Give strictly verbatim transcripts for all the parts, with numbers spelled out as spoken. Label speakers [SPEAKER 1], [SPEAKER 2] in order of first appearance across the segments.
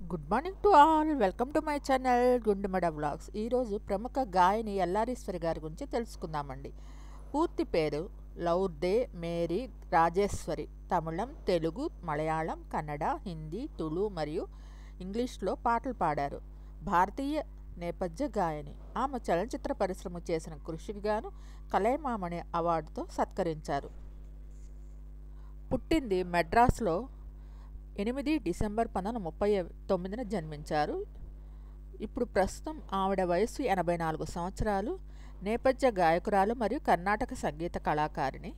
[SPEAKER 1] Good morning to all. Welcome to my channel Gundumada vlogs. ఈరోజు ప్రముఖ గాయని ఎల్లారీశ్వరి గారి గురించి తెలుసుకుందామండి. పూర్తి పేరు లౌర్దే మేరీ రాజేశ్వరి. తమిళం, తెలుగు, మలయాళం, కన్నడ, హిందీ, తుళు మరియు ఇంగ్లీష్లో పాటలు పాడారు. భారతీయ నేపథ్య గాయని. ఆమె చలనచిత్ర పరిశ్రమ చేసిన కృషికి గాను కలైమామణి అవార్డుతో సత్కరించారు. పుట్టింది మెడ్రాస్లో ఎనిమిది డిసెంబర్ పంతొమ్మిది వందల ముప్పై తొమ్మిదిన జన్మించారు. ఇప్పుడు ప్రస్తుతం ఆవిడ వయస్సు ఎనభై నాలుగు సంవత్సరాలు. నేపథ్య గాయకురాలు మరియు కర్ణాటక సంగీత కళాకారిణి.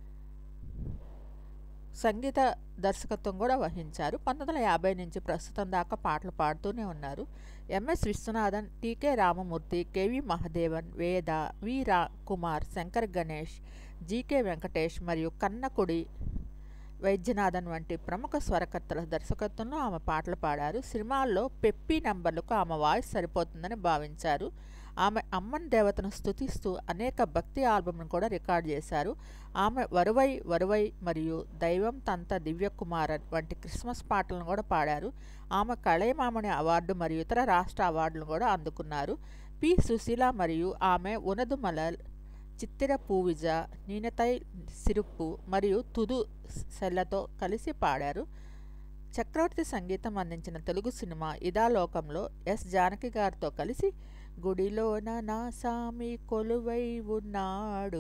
[SPEAKER 1] సంగీత దర్శకత్వం కూడా వహించారు. పంతొమ్మిది వందల యాభై నుంచి ప్రస్తుతం దాకా పాటలు పాడుతూనే ఉన్నారు. M S Viswanathan, T K Ramamurthy, K V Mahadevan, Veda, V రా కుమార్, శంకర్ గణేష్, జీకే వెంకటేష్ మరియు కన్నకుడి వైద్యనాథన్ వంటి ప్రముఖ స్వరకర్తల దర్శకత్వంలో ఆమె పాటలు పాడారు. సినిమాల్లో పెప్పి నంబర్లకు ఆమె వాయిస్ సరిపోతుందని భావించారు. ఆమె అమ్మన్ దేవతను స్తుతిస్తూ అనేక భక్తి ఆల్బమ్ను కూడా రికార్డ్ చేశారు. ఆమె వరువై వరువై మరియు దైవం తంత దివ్యకుమారన్ వంటి క్రిస్మస్ పాటలను కూడా పాడారు. ఆమె కళైమామణి అవార్డు మరియు ఇతర రాష్ట్ర అవార్డులను కూడా అందుకున్నారు. పి సుశీల మరియు ఆమె ఉనదుమలల్, చిత్తిర పూవిజ, నీనతై సిరుప్పు మరియు తుదు సెల్లతో కలిసి పాడారు. చక్రవర్తి సంగీతం అందించిన తెలుగు సినిమా ఇదాలోకంలో ఎస్ జానకి గారితో కలిసి గుడిలోన నా సామి కొలువై ఉన్నాడు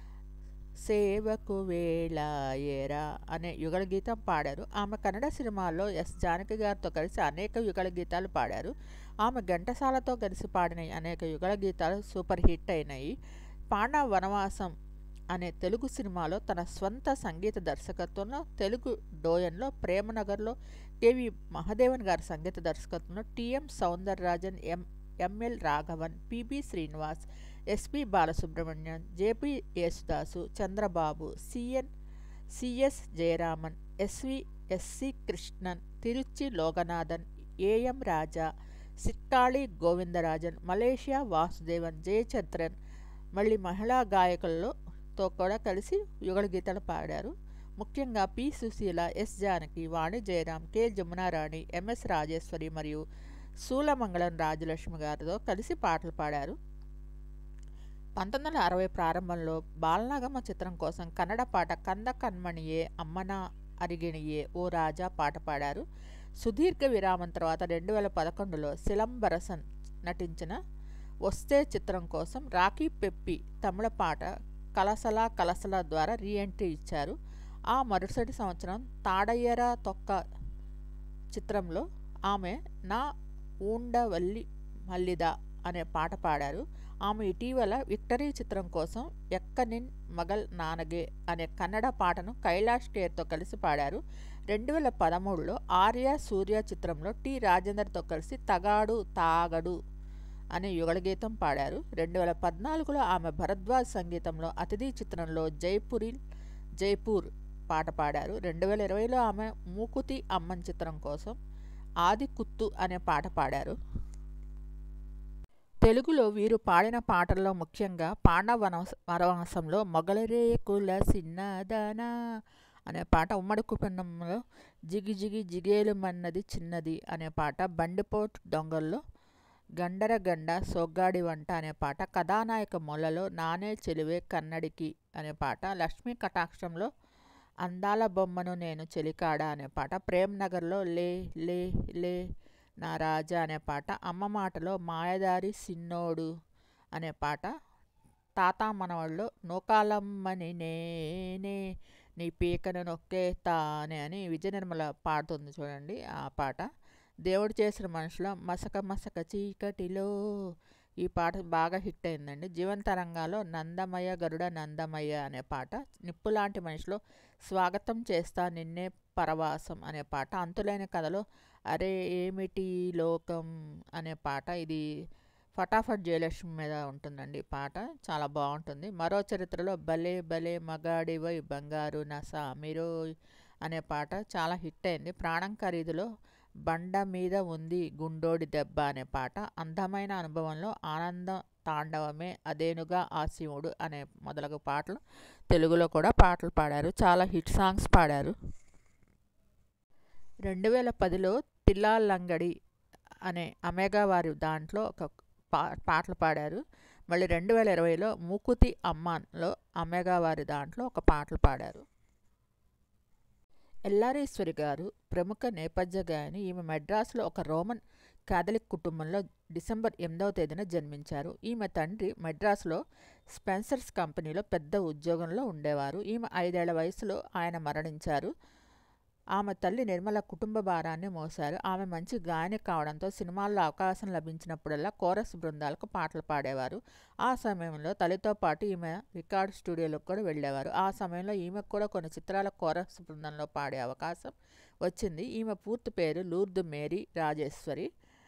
[SPEAKER 1] సేవకు వేళ ఏరా అనే యుగళ గీతం పాడారు. ఆమె కన్నడ సినిమాల్లో ఎస్ జానకి గారితో కలిసి అనేక యుగళ గీతాలు పాడారు. ఆమె ఘంటసాలతో కలిసి పాడిన అనేక యుగళ గీతాలు సూపర్ హిట్ అయినాయి. పాండవ వనవాసం అనే తెలుగు సినిమాలో తన స్వంత సంగీత దర్శకత్వంలో, తెలుగు డోయన్లో ప్రేమనగర్లో కేవి మహదేవన్ గారి సంగీత దర్శకత్వంలో T M Soundararajan, M M L Raghavan, P B Srinivas, S P Balasubrahmanyam, J P Yesudas, Chandrababu, C N C S Jayaraman, S V S C Krishnan, Tiruchi Loganathan, A M Raja, Sirkazhi Govindarajan, Malaysia Vasudevan, Jayachandran మళ్ళీ మహిళా గాయకులతో కూడా కలిసి యుగళ గీతాలు పాడారు. ముఖ్యంగా P Susheela, S Janaki, Vani Jayaram, K Jamunarani, M S Rajeswari మరియు సూలమంగళం రాజలక్ష్మి గారితో కలిసి పాటలు పాడారు. పంతొమ్మిది వందల అరవై ప్రారంభంలో బాలనాగమ్మ చిత్రం కోసం కన్నడ పాట కంద కన్మణియే అమ్మన అరిగిణియే ఓ రాజా పాట పాడారు. సుదీర్ఘ విరామం తర్వాత రెండు వేల పదకొండులో సిలంబరసన్ నటించిన వస్తే చిత్రం కోసం రాఖీ పెప్పి తమిళ పాట కలసలా కలసలా ద్వారా రీఎంట్రీ ఇచ్చారు. ఆ మరుసటి సంవత్సరం తాడయ్యరా తొక్క చిత్రంలో ఆమె నా ఊండవల్లి మల్లిదా అనే పాట పాడారు. ఆమె ఇటీవల విక్టరీ చిత్రం కోసం ఎక్కనిన్ మగల్ నానగే అనే కన్నడ పాటను కైలాష్ కేర్తో కలిసి పాడారు. రెండు వేల పదమూడులో ఆర్య సూర్య చిత్రంలో టి రాజేందర్తో కలిసి తగాడు తాగడు అనే యుగళ గీతం పాడారు. రెండు వేల పద్నాలుగులో ఆమె భరద్వాజ్ సంగీతంలో అతిథి చిత్రంలో జైపురి జైపూర్ పాట పాడారు. రెండు వేల ఇరవైలో ఆమె మూకుతి అమ్మన్ చిత్రం కోసం ఆది కుత్తు అనే పాట పాడారు. తెలుగులో వీరు పాడిన పాటల్లో ముఖ్యంగా పాండవ వనవాసంలో మొగలరేకుల సిన్నదానా అనే పాట, ఉమ్మడి కుటుంబంలో జిగి జిగి జిగేలు మన్నది చిన్నది అనే పాట, బండిపోటు దొంగల్లో గండర గండ సొగ్గాడి వంట అనే పాట, కథానాయక మొలలో నానే చెలివే కన్నడికి అనే పాట, లక్ష్మీ కటాక్షంలో అందాల బొమ్మను నేను చెలికాడ అనే పాట, ప్రేమ్ నగర్లో లే లే లే నా రాజా అనే పాట, అమ్మ మాటలో మాయదారి సిన్నోడు అనే పాట, తాతా మనవాళ్ళలో నూకాలమ్మని నేనే నీ పీకను నొక్కేతా అనే అని విజయ నిర్మల పాడుతుంది చూడండి ఆ పాట, దేవుడు చేసిన మనుషుల మసక మసక చీకటిలో ఈ పాట బాగా హిట్ అయిందండి. జీవనతరంగాలో నందమయ గరుడ నందమయ్య అనే పాట, నిప్పులాంటి మనిషిలో స్వాగతం చేస్తా నిన్నే పరవాసం అనే పాట, అంతులేని కథలో అరే ఏమిటి లోకం అనే పాట, ఇది ఫటాఫట్ జయలక్ష్మి మీద ఉంటుందండి ఈ పాట, చాలా బాగుంటుంది. మరో చరిత్రలో భలే భలే మగాడివై బంగారు నసా మీరు అనే పాట చాలా హిట్ అయింది. ప్రాణం ఖరీదులో బండ మీద ఉంది గుండోడి దెబ్బ అనే పాట, అందమైన అనుభవంలో ఆనంద తాండవమే అదేనుగా ఆ శివుడు అనే మొదలగు పాటలు తెలుగులో కూడా పాటలు పాడారు. చాలా హిట్ సాంగ్స్ పాడారు. రెండు వేల పదిలో పిల్లాలంగడి అనే అమెగా వారి దాంట్లో ఒక పా పాటలు పాడారు. మళ్ళీ రెండు వేల ఇరవైలో మూకుతి అమ్మాన్లో అమెగా వారి దాంట్లో ఒక పాటలు పాడారు. ఎల్లారేశ్వరి గారు ప్రముఖ నేపథ్య గాయని. ఈమె మెడ్రాస్లో ఒక రోమన్ కాథలిక్ కుటుంబంలో డిసెంబర్ ఎనిమిదవ తేదీన జన్మించారు. ఈమె తండ్రి మెడ్రాస్లో స్పెన్సర్స్ కంపెనీలో పెద్ద ఉద్యోగంలో ఉండేవారు. ఈమె ఐదేళ్ల వయసులో ఆయన మరణించారు. ఆమె తల్లి నిర్మల కుటుంబ భారాన్ని మోశారు. ఆమె మంచి గాయని కావడంతో సినిమాల్లో అవకాశం లభించినప్పుడల్లా కోరస్ బృందాలకు పాటలు పాడేవారు. ఆ సమయంలో తల్లితో పాటు ఈమె రికార్డు స్టూడియోలకు కూడా వెళ్ళేవారు. ఆ సమయంలో ఈమెకు కూడా కొన్ని చిత్రాల కోరస్ బృందంలో పాడే అవకాశం వచ్చింది. ఈమె పూర్తి పేరు లూర్దు మేరీ రాజేశ్వరి.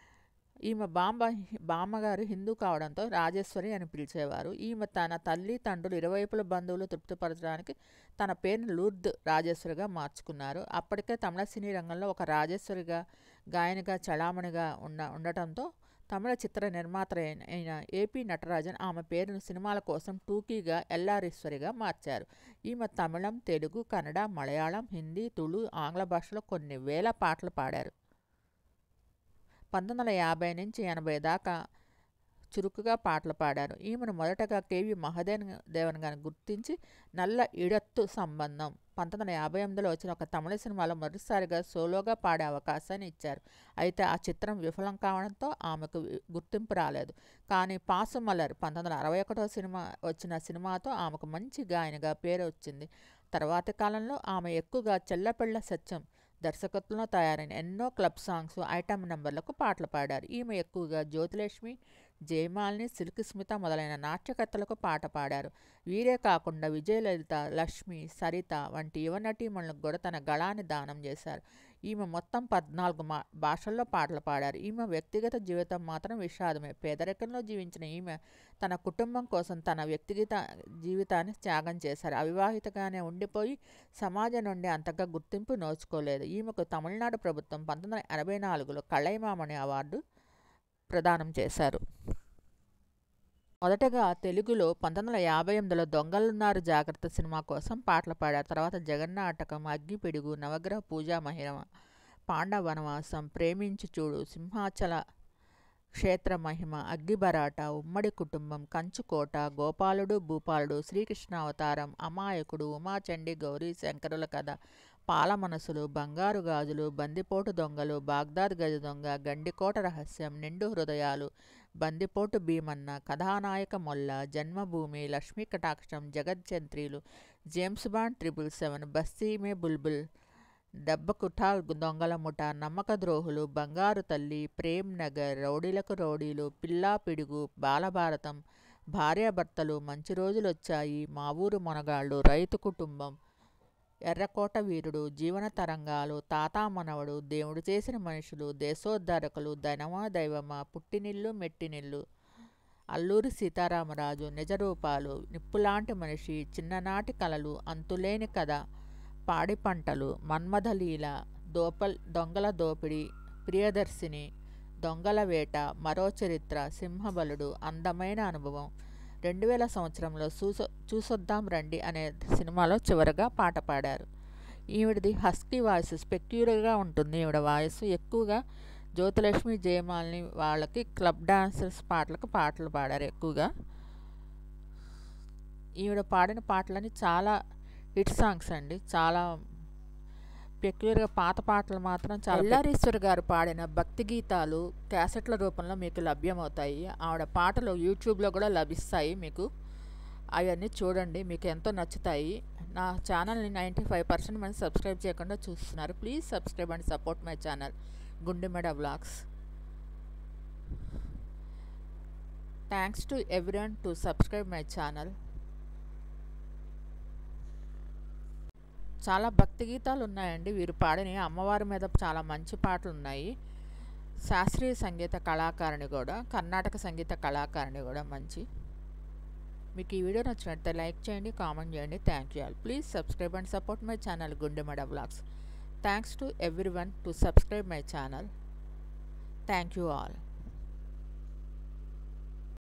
[SPEAKER 1] ఈమె బాంబ బామ్మగారు హిందూ కావడంతో రాజేశ్వరి అని పిలిచేవారు. ఈమె తన తల్లి తండ్రులు ఇరువైపుల బంధువులు తృప్తిపరచడానికి తన పేరును లూర్ద్ రాజేశ్వరిగా మార్చుకున్నారు. అప్పటికే తమిళ సినీ రంగంలో ఒక రాజేశ్వరిగా గాయనిగా చలామణిగా ఉన్న ఉండటంతో తమిళ చిత్ర నిర్మాత అయిన ఏపీ నటరాజన్ ఆమె పేరును సినిమాల కోసం టూకీగా ఎల్లారేశ్వరిగా మార్చారు. ఈమె తమిళం, తెలుగు, కన్నడ, మలయాళం, హిందీ, తుళు, ఆంగ్ల భాషలో కొన్ని వేల పాటలు పాడారు. పంతొమ్మిది వందల యాభై నుంచి ఎనభై దాకా చురుకుగా పాటలు పాడారు. ఈమెను మొదటగా కేవి మహదేవన్ గారిని గుర్తించి నల్ల ఇడత్తు సంబంధం పంతొమ్మిది వందల యాభై ఎనిమిదిలో వచ్చిన ఒక తమిళ సినిమాలో మొదటిసారిగా సోలోగా పాడే అవకాశాన్ని ఇచ్చారు. అయితే ఆ చిత్రం విఫలం కావడంతో ఆమెకు గుర్తింపు రాలేదు. కానీ పాసుమలర్ పంతొమ్మిది వందల అరవై ఒకటో సినిమా వచ్చిన సినిమాతో ఆమెకు మంచి గాయనిగా పేరు వచ్చింది. తర్వాతి కాలంలో ఆమె ఎక్కువగా చెల్లపెళ్ల సత్యం దర్శకత్వంలో తయారైన ఎన్నో క్లబ్ సాంగ్స్, ఐటమ్ నెంబర్లకు పాటలు పాడారు. ఈమె ఎక్కువగా జ్యోతిలక్ష్మి, జయమాలిని, సిల్క్ స్మిత మొదలైన నాట్యకర్తలకు పాట పాడారు. వీరే కాకుండా విజయలలిత, లక్ష్మి, సరిత వంటి యువ నటీమణులకు కూడా తన గళాన్ని దానం చేశారు. ఈమె మొత్తం పద్నాలుగు మా భాషల్లో పాటలు పాడారు. ఈమె వ్యక్తిగత జీవితం మాత్రం విషాదమే. పేదరికంలో జీవించిన ఈమె తన కుటుంబం కోసం తన వ్యక్తిగత జీవితాన్ని త్యాగం చేశారు. అవివాహితగానే ఉండిపోయి సమాజం నుండి అంతగా గుర్తింపు నోచుకోలేదు. ఈమెకు తమిళనాడు ప్రభుత్వం పంతొమ్మిది వందల ఎనభై నాలుగులో కళైమామణి అవార్డు ప్రదానం చేశారు. మొదటగా తెలుగులో పంతొమ్మిది వందల యాభై ఎనిమిదిలో దొంగలున్నారు జాగ్రత్త సినిమా కోసం పాటలు పాడారు. తర్వాత జగన్నాటకం, అగ్గిపిడుగు, నవగ్రహ పూజా మహిమ, పాండవ వనవాసం, ప్రేమించి చూడు, సింహాచల క్షేత్ర మహిమ, అగ్గిబరాట, ఉమ్మడి కుటుంబం, కంచుకోట, గోపాలుడు భూపాలుడు, శ్రీకృష్ణావతారం, అమాయకుడు, ఉమాచండి, గౌరీ శంకరుల కథ, పాల మనసులు, బంగారు గాజులు, బందిపోటు దొంగలు, బాగ్దాద్ గజ దొంగ, గండికోట రహస్యం, నిండు హృదయాలు, బందిపోటు Bhimanna, కథానాయక Molla, Janmabhoomi, Lakshmi Kataksham, Jagajjantreelu, James Bond triple seven, Basti Mein బుల్బుల్, దెబ్బకుఠా దొంగల ముఠ, నమ్మక ద్రోహులు, బంగారు తల్లి, ప్రేమ్ నగర్, రౌడీలకు రౌడీలు, పిల్లా పిడుగు, బాలభారతం, భార్యాభర్తలు, మంచి రోజులొచ్చాయి, మా ఊరు మొనగాళ్ళు, రైతు కుటుంబం, ఎర్రకోట వీరుడు, జీవన తరంగాలు, తాతా మనవడు, దేవుడు చేసిన మనుషులు, దేశోద్ధారకులు, దైనమా దైవమా, పుట్టినిల్లు మెట్టినిల్లు, అల్లూరి సీతారామరాజు, నిజరూపాలు, నిప్పులాంటి మనిషి, చిన్ననాటి కలలు, అంతులేని కథ, పాడి పంటలు, మన్మథలీల, దోపల్ దొంగల దోపిడి, ప్రియదర్శిని, దొంగల వేట, మరో చరిత్ర, సింహబలుడు, అందమైన అనుభవం, రెండు వేల సంవత్సరంలో చూసొ చూసొద్దాం రండి అనే సినిమాలో చివరగా పాట పాడారు. ఈవిడది హస్కీ వాయిస్, స్పెక్యులర్గా ఉంటుంది. ఈవిడ వాయిస్ ఎక్కువగా జ్యోతిలక్ష్మి, జయమాలిని వాళ్ళకి క్లబ్ డాన్సర్స్ పాటలకు పాటలు పాడారు ఎక్కువగా. ఈవిడ పాడిన పాటలని చాలా హిట్ సాంగ్స్ అండి. చాలా పెక్యులర్గా పాత పాటలు మాత్రం చాలా. ఎల్లారేశ్వరి గారు పాడిన భక్తి గీతాలు క్యాసెట్ల రూపంలో మీకు లభ్యమవుతాయి. ఆవిడ పాటలు యూట్యూబ్లో కూడా లభిస్తాయి మీకు. అవన్నీ చూడండి, మీకు ఎంతో నచ్చుతాయి. నా ఛానల్ని నైంటీ ఫైవ్ పర్సెంట్ మంది సబ్స్క్రైబ్ చేయకుండా చూస్తున్నారు. Please subscribe and support my channel Gundemeda vlogs. Thanks to everyone to subscribe my channel. చాలా భక్తి గీతాలు ఉన్నాయండి వీరు పాడిన. అమ్మవారి మీద చాలా మంచి పాటలు ఉన్నాయి. శాస్త్రీయ సంగీత కళాకారిణి కూడా, కర్ణాటక సంగీత కళాకారిణి కూడా మంచి. మీకు ఈ వీడియో నచ్చినట్లయితే లైక్ చేయండి, కామెంట్ చేయండి. Thank you all. Please subscribe and support my channel Gundemeda vlogs. Thanks to everyone to subscribe my channel. Thank you all.